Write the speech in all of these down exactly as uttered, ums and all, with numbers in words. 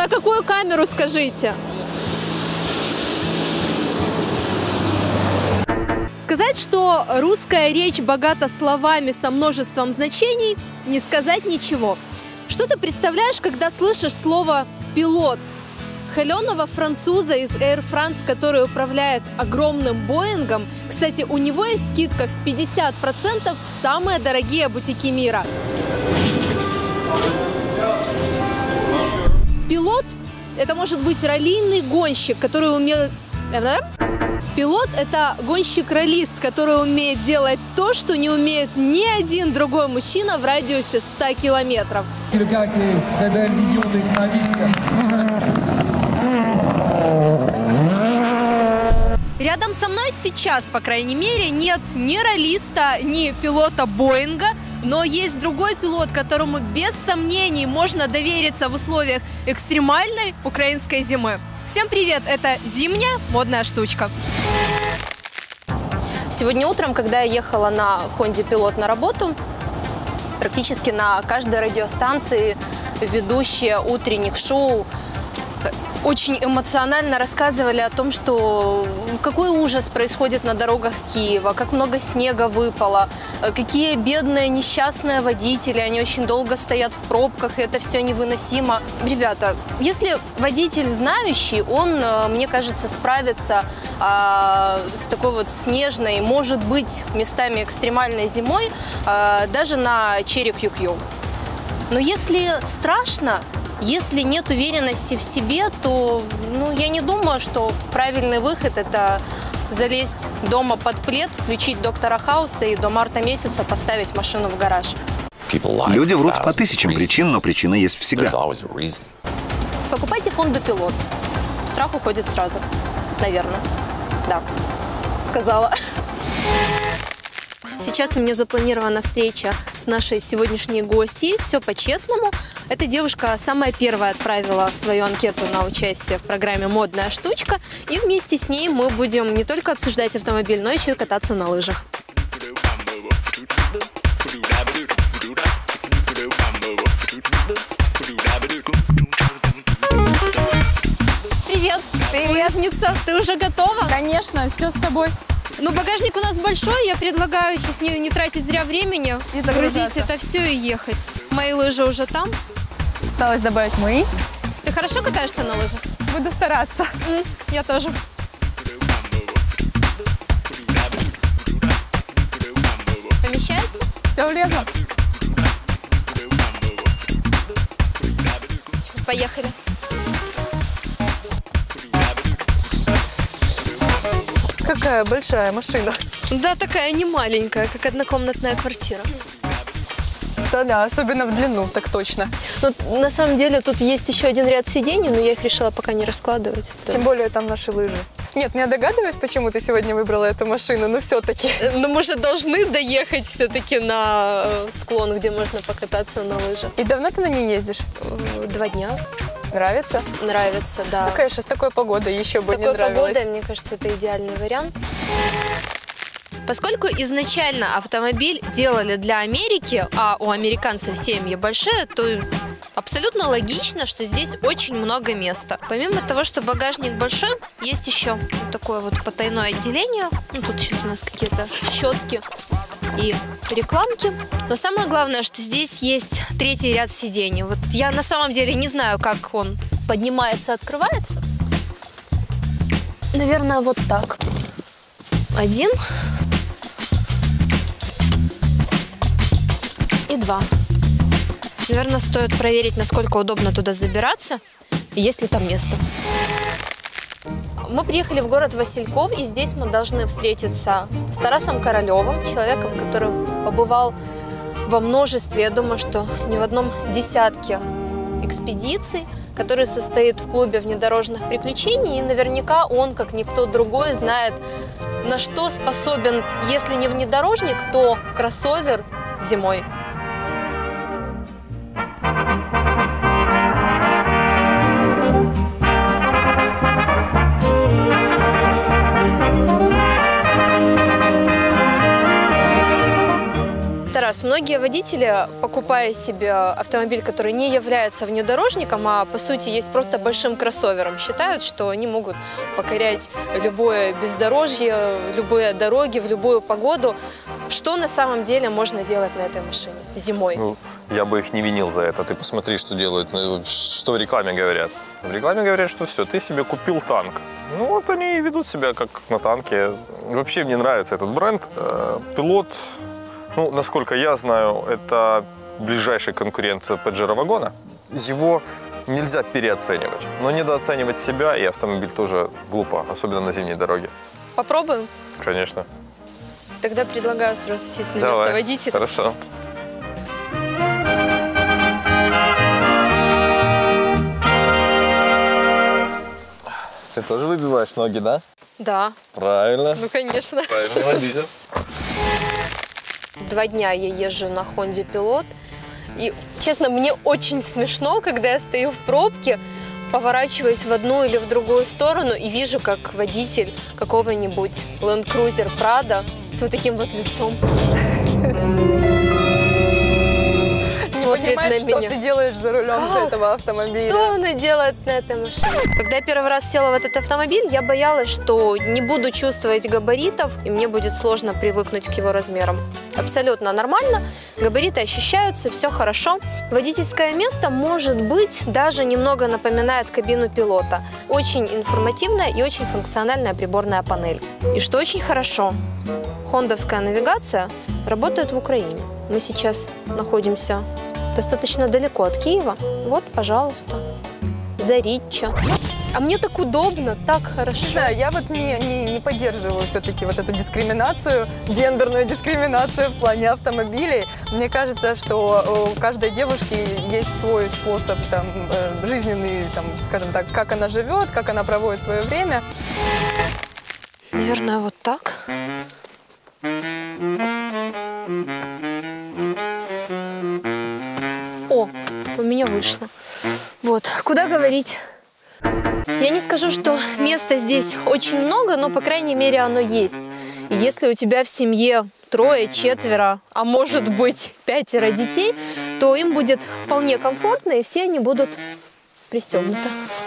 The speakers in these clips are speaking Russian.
на какую камеру, скажите? Сказать, что русская речь богата словами со множеством значений, не сказать ничего. Что ты представляешь, когда слышишь слово «пилот»? Холеного француза из Air France, который управляет огромным Боингом. Кстати, у него есть скидка в пятьдесят процентов в самые дорогие бутики мира. Пилот – это может быть раллийный гонщик, который умеет… Пилот – это гонщик-раллист, который умеет делать то, что не умеет ни один другой мужчина в радиусе ста километров. Рядом со мной сейчас, по крайней мере, нет ни раллиста, ни пилота Боинга, но есть другой пилот, которому без сомнений можно довериться в условиях экстремальной украинской зимы. Всем привет! Это зимняя модная штучка. Сегодня утром, когда я ехала на Хонде Пилот на работу, практически на каждой радиостанции ведущие утренних шоу очень эмоционально рассказывали о том, что какой ужас происходит на дорогах Киева, как много снега выпало, какие бедные несчастные водители, они очень долго стоят в пробках, и это все невыносимо. Ребята, если водитель знающий, он, мне кажется, справится а, с такой вот снежной, может быть, местами экстремальной зимой, а, даже на Черри Кью Кью. Но если страшно, если нет уверенности в себе, то ну, я не думаю, что правильный выход – это залезть дома под плед, включить доктора Хауса и до марта месяца поставить машину в гараж. Люди врут по тысячам причин, но причина есть всегда. Покупайте Хонду Пилот. Страх уходит сразу. Наверное. Да. Сказала. Сейчас у меня запланирована встреча с нашей сегодняшней гостьей. Все по-честному. Эта девушка самая первая отправила свою анкету на участие в программе «Модная штучка». И вместе с ней мы будем не только обсуждать автомобиль, но еще и кататься на лыжах. Привет! Привет! Ты уже готова? Конечно, все с собой. Ну, багажник у нас большой, я предлагаю сейчас не, не тратить зря времени, и загрузить это все и ехать. Мои лыжи уже там. Осталось добавить мои. Ты хорошо катаешься на лыжах? Буду стараться. Mm, я тоже. Помещается? Все влезло. Поехали. Какая большая машина. Да, такая не маленькая, как однокомнатная квартира. Да-да, особенно в длину, так точно. Ну, на самом деле тут есть еще один ряд сидений, но я их решила пока не раскладывать. Тем более там наши лыжи. Нет, не догадываюсь, почему ты сегодня выбрала эту машину, но все-таки. Но мы же должны доехать все-таки на склон, где можно покататься на лыжах. И давно ты на ней ездишь? Два дня. Нравится? Нравится, да. Ну, конечно, с такой погодой еще с бы не нравилось. С такой погодой, мне кажется, это идеальный вариант. Поскольку изначально автомобиль делали для Америки, а у американцев семьи большие, то абсолютно логично, что здесь очень много места. Помимо того, что багажник большой, есть еще вот такое вот потайное отделение. Ну, тут сейчас у нас какие-то щетки и рекламки. Но самое главное, что здесь есть третий ряд сидений. Вот я на самом деле не знаю, как он поднимается, открывается. Наверное, вот так. Один. И два. Наверное, стоит проверить, насколько удобно туда забираться и есть ли там место. Мы приехали в город Васильков, и здесь мы должны встретиться с Тарасом Королевым, человеком, который побывал во множестве, я думаю, что не в одном десятке экспедиций, который состоит в клубе внедорожных приключений, и наверняка он, как никто другой, знает, на что способен, если не внедорожник, то кроссовер зимой. раз, многие водители, покупая себе автомобиль, который не является внедорожником, а по сути есть просто большим кроссовером, считают, что они могут покорять любое бездорожье, любые дороги в любую погоду. Что на самом деле можно делать на этой машине зимой? Ну, я бы их не винил за это. Ты посмотри, что делают, что в рекламе говорят. В рекламе говорят, что все, ты себе купил танк. Ну вот они и ведут себя как на танке. Вообще мне нравится этот бренд. Пилот, ну, насколько я знаю, это ближайший конкурент Паджеро вагона. Его нельзя переоценивать. Но недооценивать себя и автомобиль тоже глупо, особенно на зимней дороге. Попробуем? Конечно. Тогда предлагаю сразу сесть на Давай. место водителя. Хорошо. Ты тоже выбиваешь ноги, да? Да. Правильно. Ну, конечно. Правильно, водитель. Два дня я езжу на Хонде Пилот. И, честно, мне очень смешно, когда я стою в пробке, поворачиваюсь в одну или в другую сторону и вижу, как водитель какого-нибудь Land Cruiser Prado с вот таким вот лицом смотрит Понимаешь, на что меня. ты делаешь за рулем Как? этого автомобиля? Что она делает на этой машине? Когда я первый раз села в этот автомобиль, я боялась, что не буду чувствовать габаритов, и мне будет сложно привыкнуть к его размерам. Абсолютно нормально, габариты ощущаются, все хорошо. Водительское место, может быть, даже немного напоминает кабину пилота. Очень информативная и очень функциональная приборная панель. И что очень хорошо, хондовская навигация работает в Украине. Мы сейчас находимся достаточно далеко от Киева. Вот, пожалуйста, Заречье. А мне так удобно, так хорошо. Не знаю, я вот не, не, не поддерживаю все-таки вот эту дискриминацию, гендерную дискриминацию в плане автомобилей. Мне кажется, что у каждой девушки есть свой способ там, жизненный, там, скажем так, как она живет, как она проводит свое время. Наверное, вот так. О, у меня вышло. Вот, куда говорить? Я не скажу, что места здесь очень много, но, по крайней мере, оно есть. И если у тебя в семье трое, четверо, а может быть пятеро детей, то им будет вполне комфортно, и все они будут пристегнуты.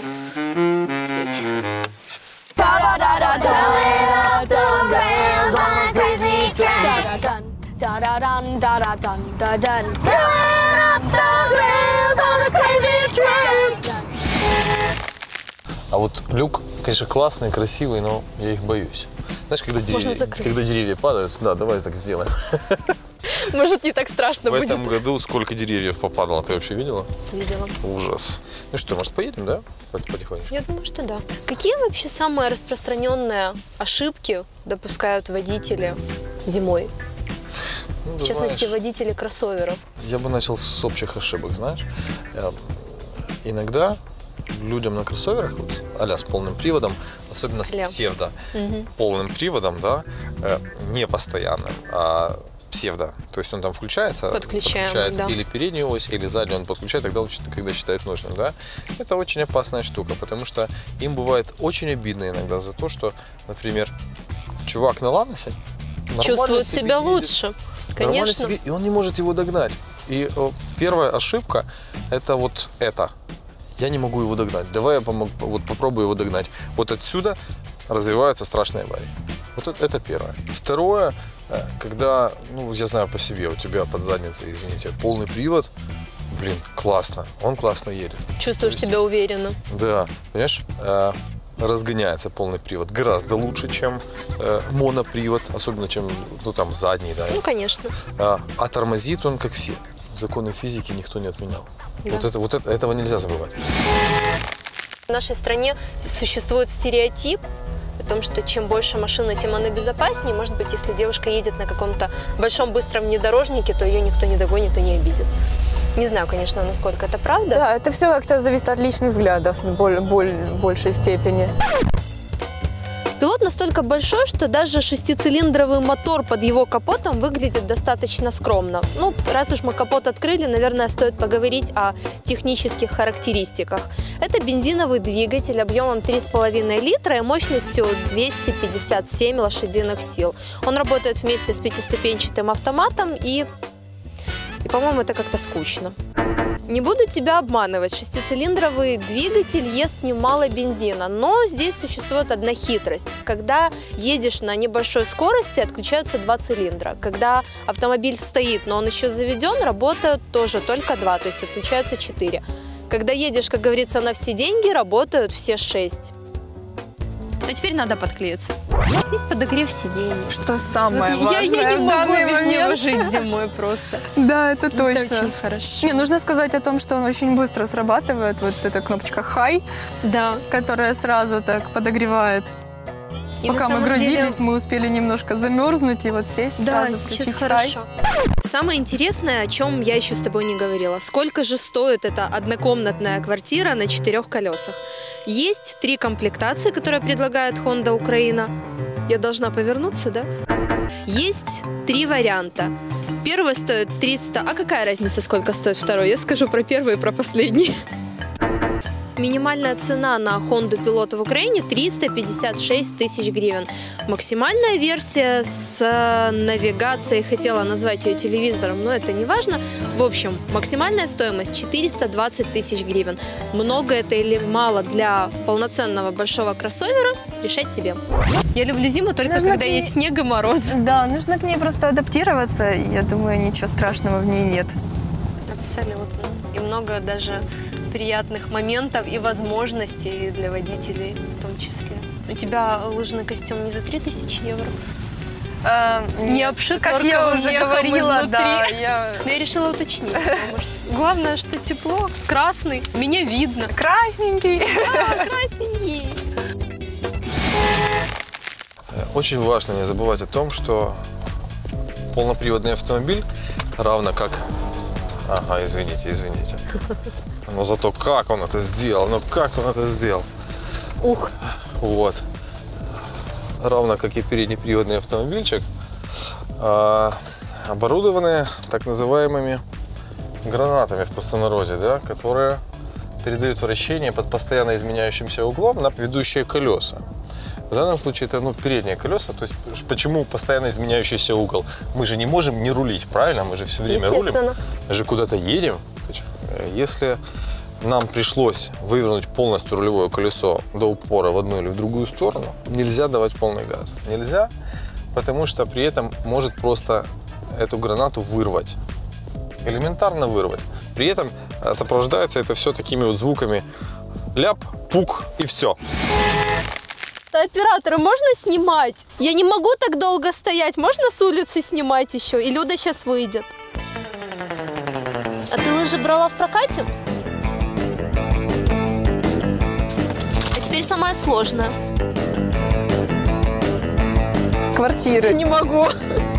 А вот люк, конечно, классный, красивый, но я их боюсь. Знаешь, когда деревья, когда деревья падают, да, давай так сделаем. Может, не так страшно В будет. этом году сколько деревьев попадало, ты вообще видела? Видела. Ужас. Ну что, может, поедем, да? Потихонечку. Я думаю, что да. Какие вообще самые распространенные ошибки допускают водители зимой? Ну, В ты частности, знаешь, водители кроссоверов. я бы начал с общих ошибок, знаешь. Э, Иногда людям на кроссоверах, вот, а-ля с полным приводом, особенно с А-ля. псевдо Мгм. полным приводом, да, э, не постоянным, а псевдо. То есть он там включается, Подключаемый, подключает да. или переднюю ось, или заднюю он подключает, тогда он, счит- когда считает нужным, да. Это очень опасная штука, потому что им бывает очень обидно иногда за то, что, например, чувак на Ланосе нормально Чувствуют себе себя едет, лучше. нормально Конечно. себе, и он не может его догнать. И о, первая ошибка – это вот это. Я не могу его догнать. Давай я помог, вот попробую его догнать. Вот отсюда развиваются страшные аварии. Вот это, это первое. Второе, э, когда, ну, я знаю по себе, у тебя под задницей, извините, полный привод, блин, классно, он классно едет. Чувствуешь То есть, себя уверенно. Да, понимаешь, э, разгоняется полный привод гораздо лучше, чем э, монопривод, особенно чем, ну, там, задний, да. Ну, конечно. А, а тормозит он, как все. Законы физики никто не отменял. Да. Вот, это, вот это, этого нельзя забывать. В нашей стране существует стереотип о том, что чем больше машина, тем она безопаснее. Может быть, если девушка едет на каком-то большом быстром внедорожнике, то ее никто не догонит и не обидит. Не знаю, конечно, насколько это правда. Да, это все как-то зависит от личных взглядов в боль, боль, большей степени. Пилот настолько большой, что даже шестицилиндровый мотор под его капотом выглядит достаточно скромно. Ну, раз уж мы капот открыли, наверное, стоит поговорить о технических характеристиках. Это бензиновый двигатель объемом три с половиной литра и мощностью двести пятьдесят семь лошадиных сил. Он работает вместе с пятиступенчатым автоматом и И, по-моему, это как-то скучно. Не буду тебя обманывать, шестицилиндровый двигатель ест немало бензина, но здесь существует одна хитрость. Когда едешь на небольшой скорости, отключаются два цилиндра. Когда автомобиль стоит, но он еще заведен, работают тоже только два, то есть отключаются четыре. Когда едешь, как говорится, на все деньги, работают все шесть. А теперь надо подклеиться. Здесь подогрев сидений. Что самое Вот я, важное я не в могу данный без момент. него жить зимой просто. Да, это Это точно. очень хорошо. Не, нужно сказать о том, что он очень быстро срабатывает. Вот эта кнопочка «High», Да. которая сразу так подогревает. И Пока на мы самом грузились, деле- мы успели немножко замерзнуть и вот сесть Да, сразу, сейчас включить хорошо. «High». Самое интересное, о чем я еще с тобой не говорила. Сколько же стоит эта однокомнатная квартира на четырех колесах? Есть три комплектации, которые предлагает Honda Украина. Я должна повернуться, да? Есть три варианта. Первый стоит триста... А какая разница, сколько стоит второй? Я скажу про первый и про последний. Минимальная цена на Honda Pilot в Украине триста пятьдесят шесть тысяч гривен. Максимальная версия с навигацией, хотела назвать ее телевизором, но это не важно. В общем, максимальная стоимость четыреста двадцать тысяч гривен. Много это или мало для полноценного большого кроссовера, решать тебе. Я люблю зиму только Нужно когда к ней- есть снег и мороз. Да, нужно к ней просто адаптироваться. Я думаю, ничего страшного в ней нет. Абсолютно. И много даже приятных моментов и возможностей для водителей в том числе. У тебя лыжный костюм не за три тысячи евро? Не обшит Как я норковым уже мехом говорила, изнутри. да, я... Но я решила уточнить, потому что главное, что тепло, красный, меня видно. Красненький. А, красненький. Очень важно не забывать о том, что полноприводный автомобиль, равно как... Ага, извините, извините. Но зато как он это сделал, ну как он это сделал. Ух. Вот. Равно как и переднеприводный автомобильчик, а, оборудованы так называемыми гранатами в простонародье, да, которые передают вращение под постоянно изменяющимся углом на ведущие колеса. В данном случае это ну, передние колеса. То есть почему постоянно изменяющийся угол? Мы же не можем не рулить, правильно? Мы же все время рулим. Мы же куда-то едем. Если нам пришлось вывернуть полностью рулевое колесо до упора в одну или в другую сторону, нельзя давать полный газ. Нельзя, потому что при этом может просто эту гранату вырвать. Элементарно вырвать. При этом сопровождается это все такими вот звуками ляп, пук и все. Операторы, можно снимать? Я не могу так долго стоять. Можно с улицы снимать еще? И Люда сейчас выйдет. А ты лыжи брала в прокате? А теперь самое сложное. Квартиры. Не могу.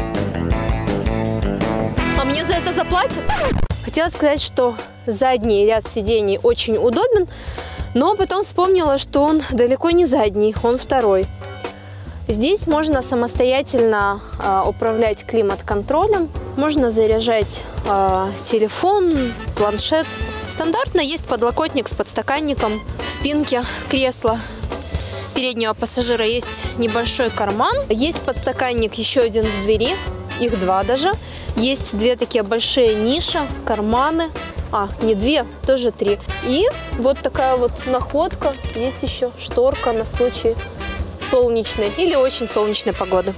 А мне за это заплатят? Хотела сказать, что задний ряд сидений очень удобен, но потом вспомнила, что он далеко не задний, он второй. Здесь можно самостоятельно э, управлять климат-контролем, можно заряжать э, телефон, планшет. Стандартно есть подлокотник с подстаканником в спинке кресла. Переднего пассажира есть небольшой карман, есть подстаканник еще один в двери, их два даже. Есть две такие большие ниши, карманы. А, не две, тоже три. И вот такая вот находка. Есть еще шторка на случай солнечной или очень солнечной погоды.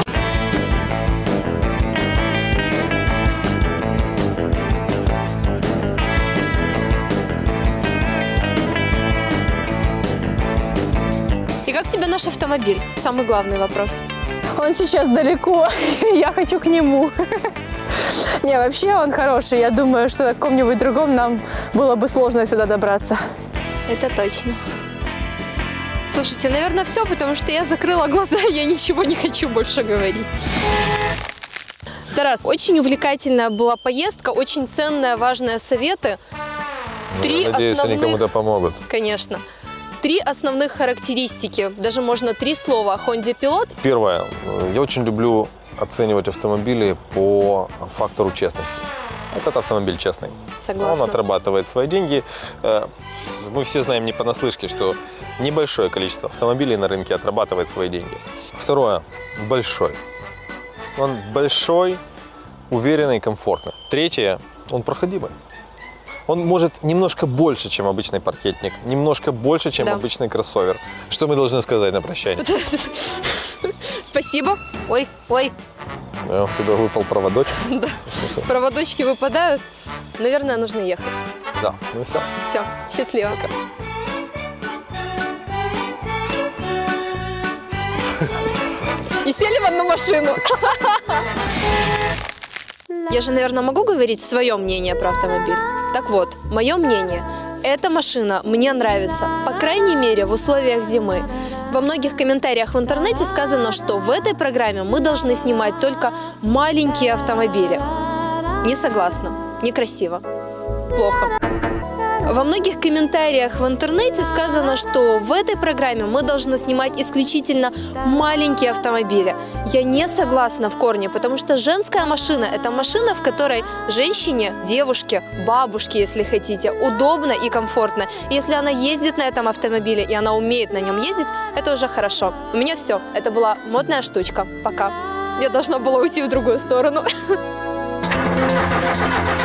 И как тебе наш автомобиль? Самый главный вопрос. Он сейчас далеко, я хочу к нему. Не, вообще он хороший. Я думаю, что на каком-нибудь другом нам было бы сложно сюда добраться. Это точно. Слушайте, наверное, все, потому что я закрыла глаза, и я ничего не хочу больше говорить. Тарас, очень увлекательная была поездка, очень ценные, важные советы. Три Я надеюсь, они основных, кому-то помогут. конечно, три основных характеристики, даже можно три слова о Honda Pilot. Первое. Я очень люблю оценивать автомобили по фактору честности. Этот автомобиль честный. Согласна. Он отрабатывает свои деньги. Мы все знаем не понаслышке, что небольшое количество автомобилей на рынке отрабатывает свои деньги. Второе. Большой. Он большой, уверенно и комфортно. Третье, он проходимый. Он может немножко больше, чем обычный паркетник, немножко больше, чем Да. обычный кроссовер. Что мы должны сказать на прощание? Спасибо. Ой, ой, Э, У тебя выпал проводочек. да. Проводочки выпадают. Наверное, нужно ехать. Да, ну все. Все, счастливо. И сели в одну машину. Я же, наверное, могу говорить свое мнение про автомобиль. Так вот, мое мнение. Эта машина мне нравится, по крайней мере, в условиях зимы. Во многих комментариях в интернете сказано, что в этой программе мы должны снимать только маленькие автомобили. Не согласна. Некрасиво. Плохо. Во многих комментариях в интернете сказано, что в этой программе мы должны снимать исключительно маленькие автомобили. Я не согласна в корне, потому что женская машина – это машина, в которой женщине, девушке, бабушке, если хотите, удобно и комфортно. И если она ездит на этом автомобиле и она умеет на нем ездить, это уже хорошо. У меня все. Это была модная штучка. Пока. Я должна была уйти в другую сторону.